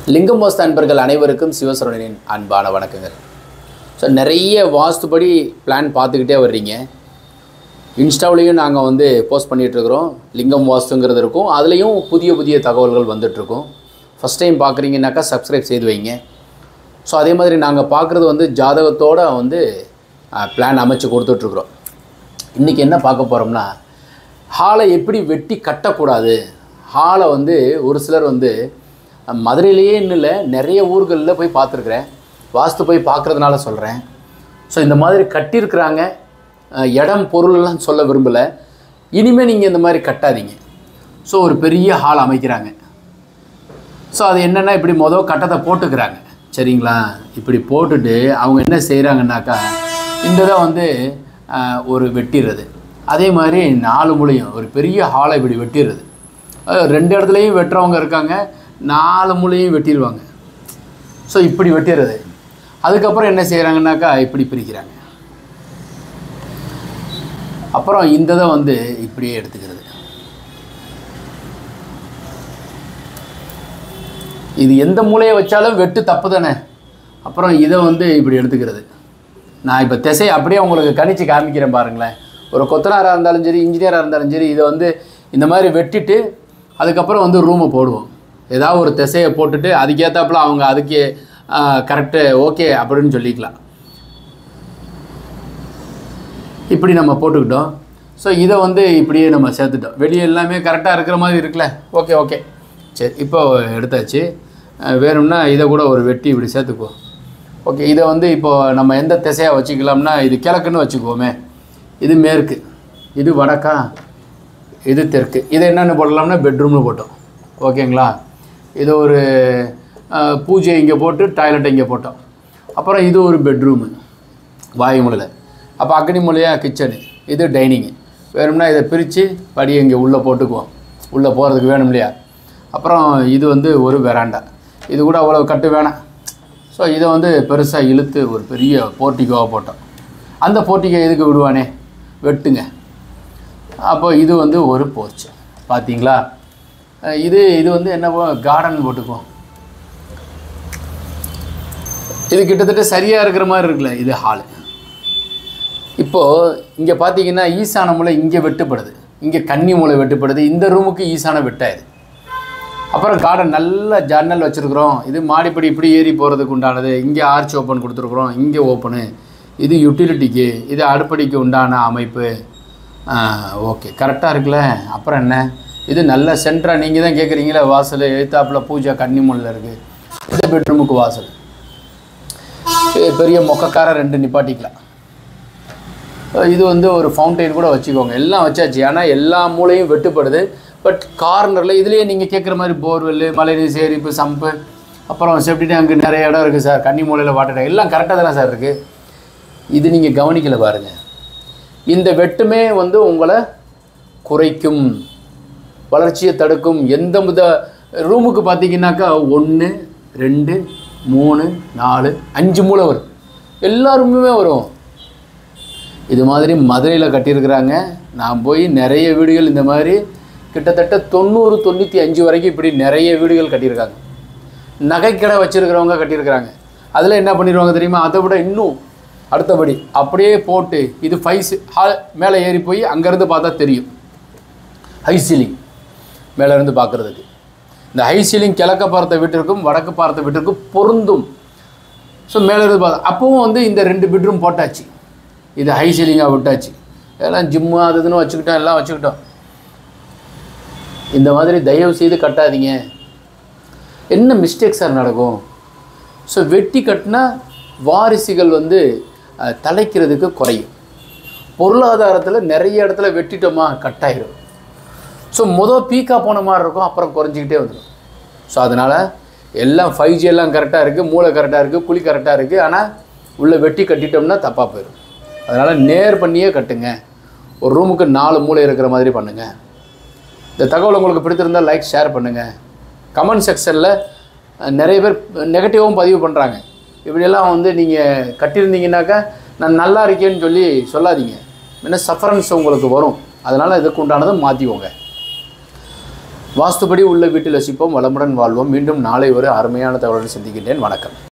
லிங்கம் வாஸ்து அன்பர்கள் அனைவருக்கும் சிவசரவணனின் அன்பான வணக்கங்கள். ஸோ நிறைய வாஸ்துபடி பிளான் பார்த்துக்கிட்டே வர்றீங்க. இன்ஸ்டாவிலையும் நாங்கள் போஸ்ட் பண்ணிகிட்ருக்குறோம். லிங்கம் வாஸ்துங்கிறது இருக்கும், அதுலேயும் புதிய புதிய தகவல்கள் வந்துட்டுருக்கும். ஃபஸ்ட் டைம் பார்க்குறீங்கன்னாக்கா சப்ஸ்கிரைப் செய்து வைங்க. ஸோ அதே மாதிரி நாங்கள் பார்க்குறது ஜாதகத்தோடு பிளான் அமைச்சு கொடுத்துட்ருக்குறோம். இன்றைக்கி என்ன பார்க்க போகிறோம்னா, ஹாலை எப்படி வெட்டி கட்டக்கூடாது. ஹாலை ஒரு சிலர் மதுரையிலேயே இன்னும் இல்லை, நிறைய ஊர்களில் போய் பார்த்துருக்குறேன். வாஸ்து போய் பார்க்குறதுனால சொல்கிறேன். ஸோ இந்த மாதிரி கட்டியிருக்கிறாங்க. இடம் பொருள்லாம் சொல்ல விரும்பலை. இனிமேல் நீங்கள் இந்த மாதிரி கட்டாதீங்க. ஸோ ஒரு பெரிய ஹால் அமைக்கிறாங்க. ஸோ அது என்னென்னா, இப்படி கட்டத்தை போட்டுக்கிறாங்க, சரிங்களா? இப்படி போட்டுட்டு அவங்க என்ன செய்கிறாங்கன்னாக்கா, இந்த தான் ஒரு வெட்டிடுறது. அதே மாதிரி 4 மூலையும் ஒரு பெரிய ஹாலை இப்படி வெட்டிடுறது. 2 இடத்துலையும் வெட்டுறவங்க இருக்காங்க, 4 மூலையும் வெட்டிடுவாங்க. ஸோ இப்படி வெட்டிடுறது. அதுக்கப்புறம் என்ன செய்கிறாங்கன்னாக்கா, இப்படி பிரிக்கிறாங்க. அப்புறம் இந்த தான் இப்படியே எடுத்துக்கிறது. இது எந்த மூலையை வச்சாலும் வெட்டு தப்பு தானே. அப்புறம் இதை இப்படி எடுத்துக்கிறது. நான் இப்போ திசையை அப்படியே உங்களுக்கு கணிச்சு காமிக்கிறேன் பாருங்களேன். ஒரு கொத்தனாராக இருந்தாலும் சரி, இன்ஜினியராக இருந்தாலும் சரி, இதை இந்த மாதிரி வெட்டிட்டு அதுக்கப்புறம் ரூமை போடுவோம். ஏதாவது ஒரு திசையை போட்டுட்டு அதுக்கேற்றாப்புல அவங்க அதுக்கு கரெக்டு ஓகே அப்படின்னு சொல்லிக்கலாம். இப்படி நம்ம போட்டுக்கிட்டோம். ஸோ இதை இப்படியே நம்ம சேர்த்துட்டோம். வெளியே எல்லாமே கரெக்டாக இருக்கிற மாதிரி இருக்குல்ல. ஓகே சரி, இப்போ எடுத்தாச்சு. வேணும்னா இதை கூட ஒரு வெட்டி இப்படி சேர்த்துக்குவோம். ஓகே, இதை இப்போது நம்ம எந்த திசையாக வச்சுக்கலாம்னா, இது கிழக்குன்னு வச்சுக்குவோமே. இது மேற்கு, இது வடக்கா, இது தெற்கு. இதை என்னென்னு போடலாம்னா பெட்ரூம்னு போட்டோம். ஓகேங்களா? இது ஒரு பூஜை இங்கே போட்டு டாய்லெட்டை இங்கே போட்டோம். அப்புறம் இது ஒரு பெட்ரூமு வாயு மூலையில். அப்போ அக்னி மூலையாக கிச்சனு, இது டைனிங்கு. வேணும்னா இதை பிரித்து படியை இங்கே உள்ளே போட்டுக்குவோம், உள்ளே போகிறதுக்கு வேணும் இல்லையா. அப்புறம் இது ஒரு வெராண்டா. இது கூட அவ்வளோ கட்டு வேணாம். ஸோ இதை பெருசாக இழுத்து ஒரு பெரிய போர்ட்டிக்கோவாக போட்டோம். அந்த போர்ட்டிக்கோ எதுக்கு விடுவானே, வெட்டுங்க. அப்போ இது ஒரு போர்ச். பார்த்தீங்களா? இது என்ன கார்டன் போட்டுக்குவோம். இது கிட்டத்தட்ட சரியாக இருக்கிற மாதிரி இருக்குல்ல. இது ஹாலு. இப்போது இங்கே பார்த்தீங்கன்னா ஈசான மூலை இங்கே வெட்டுப்படுது, இங்கே கன்னி மூலை வெட்டுப்படுது. இந்த ரூமுக்கு ஈசான வெட்டாயிரு. அப்புறம் கார்டன் நல்ல ஜன்னல் வச்சுருக்குறோம். இது மாடிப்படி இப்படி ஏறி போகிறதுக்கு உண்டானது. இங்கே ஆர்ச் ஓப்பன் கொடுத்துருக்குறோம், இங்கே ஓப்பனு. இது யூட்டிலிட்டிக்கு, இது அடுப்படிக்கு உண்டான அமைப்பு. ஓகே, கரெக்டாக இருக்குல்ல. அப்புறம் என்ன, இது நல்ல சென்டராக நீங்கள் தான் கேட்குறீங்களே, வாசல் எழுத்தாப்பில் பூஜா கன்னி மூலையில் இருக்குது. இது பெட்ரூமுக்கு வாசல். பெரிய மொக்கக்கார 2 நிப்பாட்டிக்கலாம். இது ஒரு ஃபவுண்டைன் கூட வச்சுக்கோங்க. எல்லாம் வச்சாச்சு. ஆனால் எல்லா மூலையும் வெட்டுப்படுது. பட் கார்னரில் இதுலேயே நீங்கள் கேட்குற மாதிரி போர்வெல், மழைநீர் சேரிப்பு, சம்பு, அப்புறம் செப்டி டேங்கு, நிறைய இடம் இருக்குது சார். கன்னி மூலையில் வாட்டர் டேங்க், எல்லாம் கரெக்டாக தானே சார் இருக்குது. இது நீங்கள் கவனிக்கலை பாருங்கள். இந்த வெட்டுமே உங்களை குறைக்கும், வளர்ச்சியை தடுக்கும். எந்த ரூமுக்கு பார்த்தீங்கன்னாக்கா 1 2 3 4 5 மூலை வரும். எல்லா ரூமுமே வரும். இது மாதிரி மதுரையில் கட்டியிருக்கிறாங்க. நான் போய் நிறைய வீடுகள் இந்த மாதிரி கிட்டத்தட்ட 90 95 வரைக்கும் இப்படி நிறைய வீடுகள் கட்டியிருக்காங்க. நகைக்கடை வச்சுருக்கிறவங்க கட்டியிருக்கிறாங்க. அதில் என்ன பண்ணிடுவாங்க தெரியுமா, அதை விட இன்னும் அடுத்தபடி அப்படியே போட்டு இது 5 ஹால் மேலே ஏறி போய் அங்கேருந்து பார்த்தா தெரியும். ஹை சீலிங் மேலேருந்து பார்க்குறதுக்கு. இந்த ஹை சீலிங் கிழக்க பார்த்த வீட்டிற்கும் வடக்கு பார்த்த வீட்டிற்கும் பொருந்தும். ஸோ மேலேருந்து பார்த்தா அப்போவும் இந்த 2 பெட்ரூம் போட்டாச்சு. இது ஹை சீலிங்காக விட்டாச்சு. எல்லாம் ஜிம்மு அது இதுன்னு வச்சுக்கிட்டோம், எல்லாம் வச்சுக்கிட்டோம். இந்த மாதிரி தயவு செய்து கட்டாதீங்க. என்ன மிஸ்டேக் சார் நடக்கும்? ஸோ வெட்டி கட்டினா வாரிசுகள் தலைக்கிறதுக்கு குறையும். பொருளாதாரத்தில் நிறைய இடத்துல வெட்டிட்டோமா கட்டாயிடும். ஸோ பீக்காக போன மாதிரி இருக்கும், அப்புறம் குறைஞ்சிக்கிட்டே வந்துடும். ஸோ அதனால் எல்லாம் 5G எல்லாம் கரெக்டாக இருக்குது, மூளை கரெக்டாக இருக்குது, குழி கரெக்டாக இருக்குது. ஆனால் உள்ளே வெட்டி கட்டிட்டோம்னா தப்பாக போயிடும். அதனால் நேர் பண்ணியே கட்டுங்க. ஒரு ரூமுக்கு 4 மூளை இருக்கிற மாதிரி பண்ணுங்கள். இந்த தகவல் உங்களுக்கு பிடித்திருந்தால் லைக் ஷேர் பண்ணுங்கள். கமெண்ட் செக்ஷனில் நிறைய பேர் நெகட்டிவாகவும் பதிவு பண்ணுறாங்க. இப்படியெல்லாம் நீங்கள் கட்டியிருந்தீங்கன்னாக்கா நான் நல்லா இருக்கேன்னு சொல்லாதீங்க. ஏன்னா சஃபரன்ஸ் உங்களுக்கு வரும். அதனால் இதுக்கு உண்டானதை மாற்றிக்கோங்க. வாஸ்துபடி உள்ள வீட்டில் வசிப்போம், வளமுடன் வாழ்வோம். மீண்டும் நாளை ஒரு அருமையான தகவலுடன் சந்திக்கின்றேன். வணக்கம்.